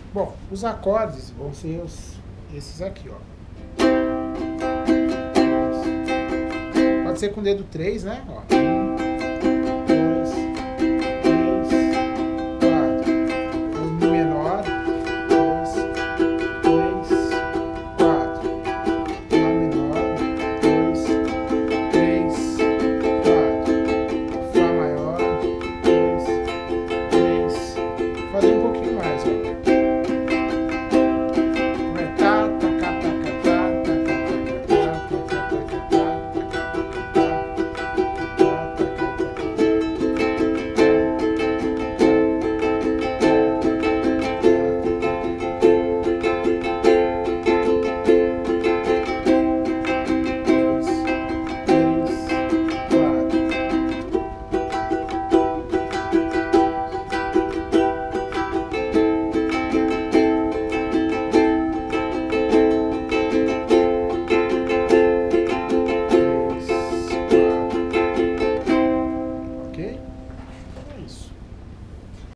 Bom, os acordes vão ser esses aqui, ó. Pode ser com o dedo 3, né? Ó. 1, 2, 3, 4. O Mi menor. 2, 3, 4. Lá menor. 2, 3, 4. Fá maior. 2, 3. Vou fazer um pouquinho mais, ó.